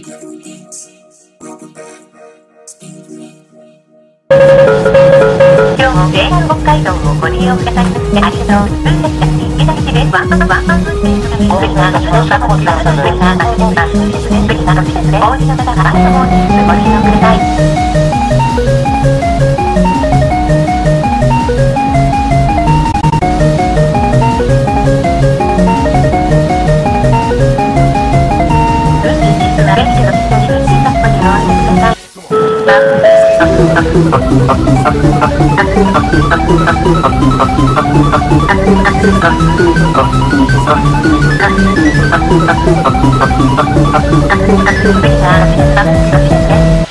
今日も JR 北海道をご利用くださいましてありがとう。運転者に池崎です。ワン運転手に大きな自動車コースターの上が走ります。次なの季節でお降りの方はアウトモーニングご利用ください。Thank you.